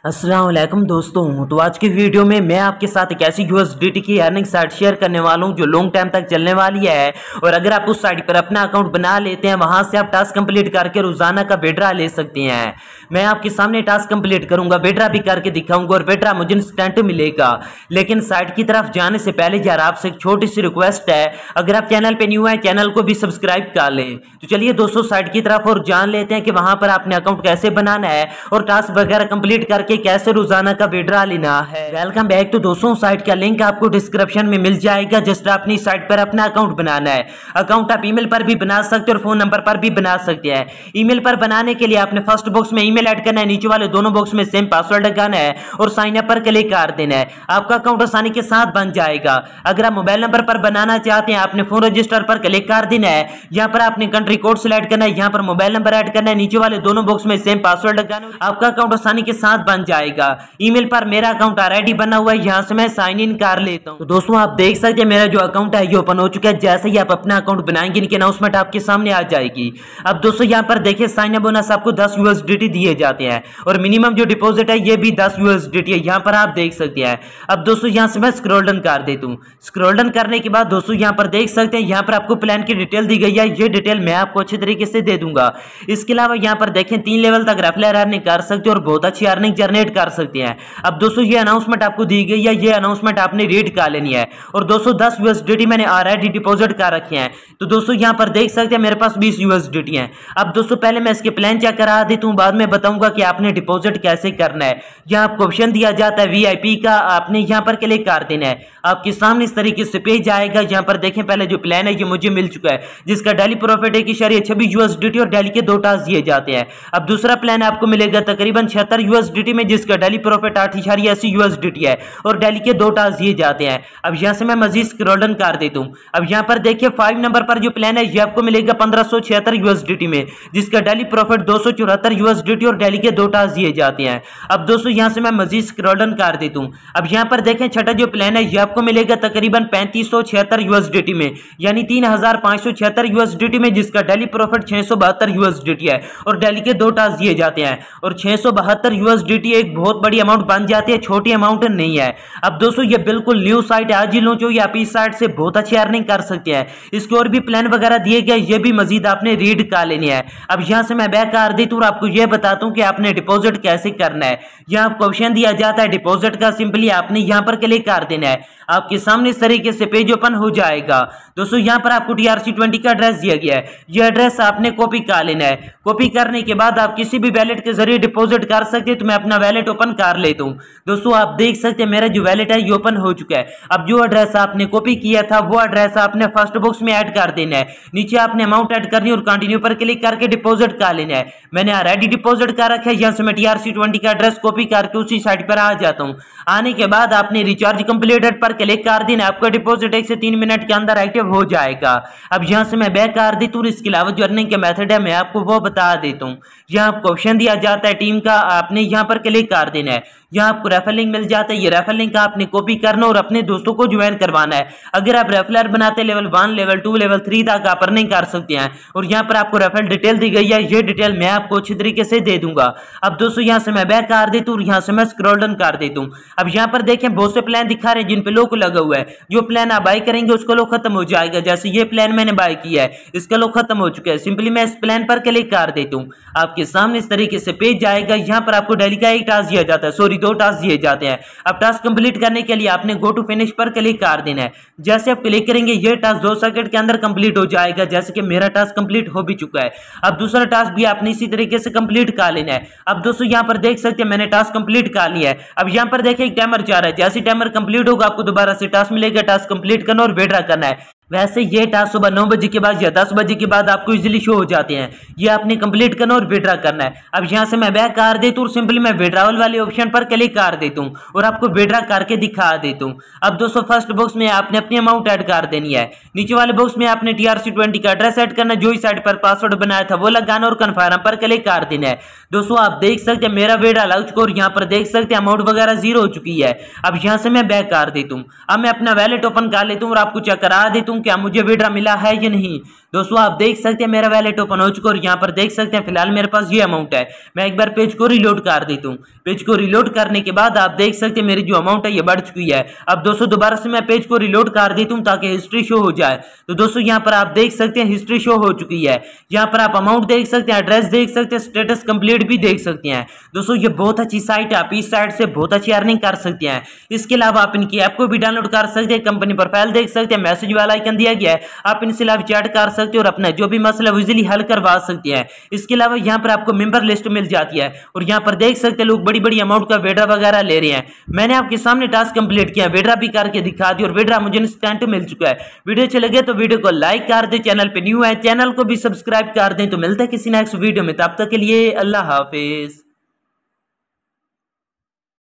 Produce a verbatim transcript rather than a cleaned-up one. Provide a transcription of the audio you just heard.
अस्सलाम वालेकुम दोस्तों, तो आज की वीडियो में मैं आपके साथ एक ऐसी यूएसडीटी की अर्निंग साइट शेयर करने वाला हूं जो लॉन्ग टाइम तक चलने वाली है। और अगर आप उस साइट पर अपना अकाउंट बना लेते हैं, वहां से आप टास्क कंप्लीट करके रोजाना का विड्रा ले सकते हैं। मैं आपके सामने टास्क कंप्लीट करूंगा, विड्रा भी करके दिखाऊंगा और विड्रा मुझे इंस्टेंट मिलेगा। लेकिन साइट की तरफ जाने से पहले यार आपसे एक छोटी सी रिक्वेस्ट है, अगर आप चैनल पे न्यू है चैनल को भी सब्सक्राइब कर लें। तो चलिए दोस्तों साइट की तरफ और जान लेते हैं कि वहां पर आपने अकाउंट कैसे बनाना है और टास्क वगैरह कंप्लीट करके कैसे रोजाना का विड्रा लेना है। Welcome back. तो दोस्तों साइट का लिंक आपको डिस्क्रिप्शन में मिल जाएगा। जस्ट अपनी साइट पर अपना अकाउंट बनाना है। अकाउंट आप ईमेल पर भी बना सकते हैं और फोन नंबर पर भी बना सकते हैं। ईमेल पर बनाने के लिए आपने फर्स्ट बॉक्स में ईमेल ऐड करना है, नीचे वाले दोनों बॉक्स में सेम पासवर्ड लगाना है और साइन अप पर क्लिक कर देना है। आपका अकाउंट आसानी के साथ बन जाएगा। अगर आप मोबाइल नंबर पर बनाना चाहते हैं, आपने फोन रजिस्टर पर क्लिक कर देना है। यहाँ पर आपने कंट्री कोड सिलेक्ट करना है, यहाँ पर मोबाइल नंबर ऐड करना है, नीचे वाले दोनों बॉक्स में सेम पासवर्ड लगाना है। आपका अकाउंट आसानी के साथ बन जाएगा। ईमेल पर मेरा अकाउंट ऑलरेडी बना हुआ है, यहां से मैं साइन इन कर लेता हूं। तो दोस्तों आप देख सकते हैं मेरा जो अकाउंट है ये ओपन हो चुका है। जैसे ही आप अपना अकाउंट बनाएंगे इनकी अनाउंसमेंट आपके सामने आ जाएगी। अब दोस्तों यहां पर देखिए साइन अप बोनस आपको दस यूएसडीटी दिए जाते हैं और मिनिमम जो डिपॉजिट है ये भी दस यूएसडीटी है, यहां पर आप देख सकते हैं। अब दोस्तों यहां से मैं स्क्रॉल डाउन कर देता हूं। स्क्रॉल डाउन करने के बाद दोस्तों यहां पर देख सकते हैं, यहां पर आपको प्लान की डिटेल दी गई है। ये डिटेल मैं आपको अच्छी तरीके से दे दूंगा। इसके अलावा यहां पर देखें तीन लेवल तक रेफरल अर्निंग कर सकते हैं और बहुत अच्छी अर्निंग जनरेट कर सकते हैं। अब दोस्तों ये अनाउंसमेंट आपको दी गई है, ये अनाउंसमेंट आपने रीड कर लेनी है। और दोस्तों दस यूएसडीटी मैंने ऑलरेडी डिपॉजिट कर रखे हैं। तो दोस्तों यहां पर देख सकते हैं मेरे पास बीस यूएसडीटी हैं। अब दोस्तों पहले मैं इसके प्लान चेक करा देता हूं, बाद में बताऊंगा कि आपने डिपॉजिट कैसे करना है। यहां आपको ऑप्शन दिया जाता है वीआईपी का, आपने यहां पर क्लिक कर देना है। आपके सामने इस तरीके से पेज आएगा। यहां पर देखें पहले जो प्लान है ये मुझे मिल चुका है, जिसका डेली प्रॉफिट है कि शरीय छब्बीस यूएसडीटी और डेली के दो टास्क दिए जाते हैं। अब दूसरा प्लान आपको मिलेगा तकरीबन छिहत्तर यूएसडीटी में, जिसका डेली प्रॉफिट आठ इशारिया अस्सी यूएसडीटी है और डेली के दो टास्क दिए जाते हैं। अब यहां से मैं मजीद स्क्रॉल डाउन कर देता हूं। अब यहां पर देखिए फाइव नंबर पर जो प्लान है ये आपको मिलेगा पंद्रह सौ छिहत्तर यूएसडीटी में, जिसका डेली प्रॉफिट दो सौ चौहत्तर यूएसडीटी और डेली के दो टास्क दिए जाते हैं। अब दोस्तों यहां से मैं मजीद स्क्रॉल डाउन कर देता हूं। अब यहां पर देखें छठा जो प्लान है ये आपको मिलेगा तकरीबन पैंतीस सौ छिहत्तर यूएसडीटी में, यानी तीन हजार पांच सौ छिहत्तर यूएसडीटी में, जिसका डेली प्रॉफिट छह सौ बहत्तर यूएसडीटी है और डेली के दो टास्क दिए जाते हैं। और छह सौ बहत्तर यूएसडीटी एक बहुत बड़ी अमाउंट बन जाती है, छोटी अमाउंट नहीं है। अब दोस्तों ये बिल्कुल न्यू साइट है, आज ही लॉन्च हुई। आप इस साइट से बहुत अच्छी अर्निंग कर सकते हैं। इसके और भी प्लान वगैरह दिए गए, ये भी मजीद आपने रीड कर लेनी है। अब यहां से मैं बैक कर देता हूं और आपको यह बताता हूं कि आपने डिपॉजिट कैसे करना है। यहां आपको ऑप्शन दिया जाता है डिपॉजिट का, सिंपली आपने यहां पर क्लिक कर देना है। आपके सामने इस तरीके से पेज ओपन हो जाएगा। दोस्तों यहां पर आपको टीआरसी ट्वेंटी का एड्रेस दिया गया है, यह एड्रेस आपने कॉपी कर लेना है। कॉपी करने के बाद आप किसी भी वैलेट के जरिए डिपॉजिट कर सकते हैं। तो मैं अपना वैलेट ओपन कर लेता हूं। दोस्तों आप देख सकते हैं मेरा जो वैलेट है ये ओपन हो चुका है। अब जो एड्रेस आपने कॉपी किया था वो एड्रेस आपने फर्स्ट बॉक्स में ऐड कर देना है। नीचे आपने अमाउंट ऐड करनी है और कंटिन्यू पर क्लिक करके डिपॉजिट कर लेना है। मैंने ऑलरेडी डिपॉजिट कर रखा है। यहां से मैं टीआरसी ट्वेंटी का एड्रेस कॉपी करके उसी साइट पर आ जाता हूं। आने के बाद आपने रिचार्ज कंप्लीटेड पर क्लिक कर देना, आपका डिपॉजिट एक से तीन मिनट के अंदर एक्टिव हो जाएगा। अब यहां से मैं बैक कर देता हूं। इसके अलावा जो अर्निंग के मेथड है मैं आपको वो बता देता हूं। यहां आपको ऑप्शन दिया जाता है टीम का, आपने यहां पर क्लिक कर देना है। यहां आपको रेफरल लिंक मिल जाता है, ये रेफरल लिंक आपने कॉपी करना और अपने दोस्तों को ज्वाइन करवाना है। अगर आप रेफरल बनाते हैं level one level two level three तक आप अर्निंग कर सकते हैं। और यहां पर आपको रेफरल डिटेल दी गई है, ये डिटेल मैं आपको अच्छी तरीके से दे दूंगा। अब दोस्तों यहां से मैं बैक कर देता हूं और यहां से मैं स्क्रॉल डाउन कर देता हूं। अब यहां पर देखें बहुत से प्लान दिखा रहे हैं जिन पे लोग लगा हुआ है। जो प्लान आप बाय करेंगे उसका लोग खत्म हो जाएगा। जैसे ये प्लान मैंने बाय किया है, इसका लोग खत्म हो चुका है। सिंपली मैं इस प्लान पर क्लिक कर देता हूं। आपके सामने इस तरीके से पेज जाएगा। यहां पर आपको डेली का एक टास्क दिया जाता है, सॉरी दो टास्क दिए जाते हैं। अब टास्क कंप्लीट करने के लिए आपने गो टू फिनिश पर क्लिक कर देना है। जैसे आप क्लिक करेंगे ये टास्क दो सेकंड के अंदर कंप्लीट हो जाएगा, जैसे कि मेरा टास्क कंप्लीट हो भी चुका है। अब दूसरा टास्क भी आपने इसी तरीके से कंप्लीट कर लेना है। अब दोस्तों यहां पर देख सकते हैं मैंने टास्क कंप्लीट कर लिया है। अब यहां पर देखिए एक टाइमर जा रहा है, जैसे टाइमर कंप्लीट होगा आपको दोबारा से टास्क मिलेगा, टास्क कंप्लीट करना और विड्रा करना है। वैसे ये टास्क सुबह नौ बजे के बाद या दस बजे के बाद आपको इजीली शो हो जाते हैं। ये आपने कंप्लीट करना और विड्रा करना है। अब यहां से मैं बैक कर देता हूं और सिंपली मैं विड्रावल वाले ऑप्शन पर क्लिक कर देता हूं और आपको विड्रा करके दिखा देता हूं। अब दोस्तों फर्स्ट बॉक्स में आपने अपनी अमाउंट ऐड कर देनी है। नीचे वाले बॉक्स में आपने टीआरसी ट्वेंटी का एड्रेस ऐड करना, जो इस साइट पर पासवर्ड बनाया था वो लगाना और कन्फर्म पर क्लिक कर देना है। दोस्तों आप देख सकते हैं मेरा विड्रा लग चुका और यहाँ पर देख सकते हैं अमाउंट वगैरह जीरो हो चुकी है। अब यहाँ से मैं बैक कर देता हूँ। अब मैं अपना वैलेट ओपन कर लेता हूँ और आपको चेक करा देता हूँ हूँ क्या मुझे विड्रा मिला है या नहीं। दोस्तों आप देख सकते हैं मेरा वैलेट ओपन हो चुका और यहाँ पर देख सकते हैं फिलहाल मेरे पास ये अमाउंट है। मैं एक बार पेज को रिलोड कर देता हूँ। पेज को रिलोड करने के बाद आप देख सकते हैं मेरी जो अमाउंट है ये बढ़ चुकी है। अब दोस्तों दोबारा से मैं पेज को रिलोड कर देता हूँ ताकि हिस्ट्री शो हो जाए। तो दोस्तों यहाँ पर आप देख सकते हैं हिस्ट्री शो हो चुकी है। यहाँ पर आप अमाउंट देख सकते हैं, एड्रेस देख सकते हैं, स्टेटस कंप्लीट भी देख सकते हैं। दोस्तों ये बहुत अच्छी साइट है, आप इस साइट से बहुत अच्छी अर्निंग कर सकते हैं। इसके अलावा आप इनकी ऐप को भी डाउनलोड कर सकते हैं, कंपनी प्रोफाइल देख सकते हैं, मैसेज वाला आइकन दिया गया है, आप इनसे लाइव चैट कर सकते हैं और अपना जो भी मसला इजीली हल करवा सकते हैं। इसके अलावा यहाँ पर आपको मेंबर लिस्ट मिल जाती है और यहाँ पर देख सकते हैं लोग बड़ी बड़ी अमाउंट का विड्रा वगैरह ले रहे हैं। मैंने आपके सामने टास्क कंप्लीट किया, विड्रा भी करके दिखा दी और विड्रा मुझे इंस्टेंट मिल चुका है। वीडियो अच्छे लगे तो वीडियो को लाइक कर दे, चैनल पे न्यू है चैनल को भी सब्सक्राइब कर दें। तो मिलता है किसी नेक्स्ट वीडियो में, तब तक के लिए अल्लाह हाफिज।